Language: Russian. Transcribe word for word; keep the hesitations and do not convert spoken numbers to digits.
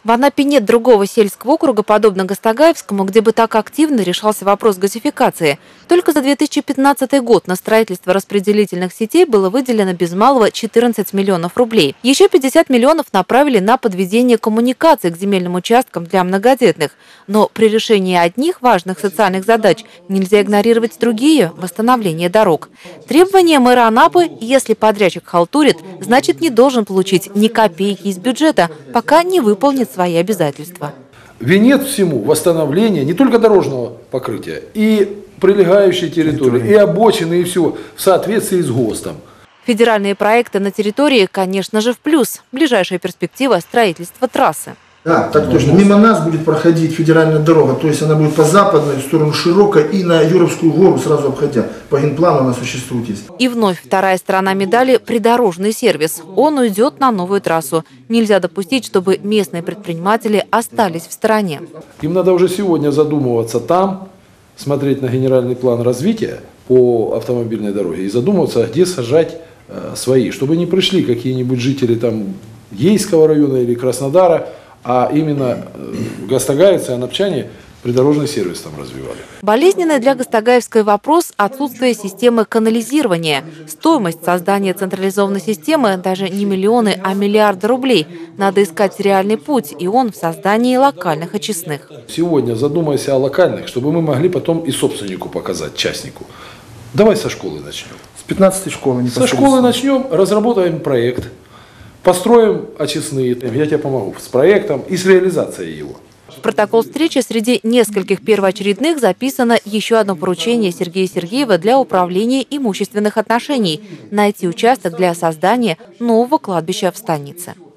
В Анапе нет другого сельского округа, подобно Гастагаевскому, где бы так активно решался вопрос газификации. Только за две тысячи пятнадцатый год на строительство распределительных сетей было выделено без малого четырнадцать миллионов рублей. Еще пятьдесят миллионов направили на подведение коммуникаций к земельным участкам для многодетных. Но при решении одних важных социальных задач нельзя игнорировать другие – восстановление дорог. Требование мэра Анапы – если подрядчик халтурит, значит не должен получить ни копейки из бюджета, пока не выполнит свои обязательства. Венец всему восстановление не только дорожного покрытия, и прилегающей территории, и обочины, и всего в соответствии с ГОСТом. Федеральные проекты на территории, конечно же, в плюс. Ближайшая перспектива – строительство трассы. Да, так точно. Мимо нас будет проходить федеральная дорога, то есть она будет по западной, в сторону Широкой и на Юровскую гору сразу обходя. По генплану она существует есть. И вновь вторая сторона медали – придорожный сервис. Он уйдет на новую трассу. Нельзя допустить, чтобы местные предприниматели остались в стороне. Им надо уже сегодня задумываться там, смотреть на генеральный план развития по автомобильной дороге и задумываться, где сажать э, свои, чтобы не пришли какие-нибудь жители там Ейского района или Краснодара, а именно гастагаевцы, анапчане придорожный сервис там развивали. Болезненный для Гастагаевской вопрос – отсутствие системы канализирования. Стоимость создания централизованной системы даже не миллионы, а миллиарды рублей. Надо искать реальный путь, и он в создании локальных очистных. Сегодня задумайся о локальных, чтобы мы могли потом и собственнику показать, частнику. Давай со школы начнем. С пятнадцатой школы не Со школы начнем, разработаем проект. Построим очистные, я тебе помогу с проектом и с реализацией его. В протокол встречи среди нескольких первоочередных записано еще одно поручение Сергея Сергеева для управления имущественных отношений – найти участок для создания нового кладбища в станице.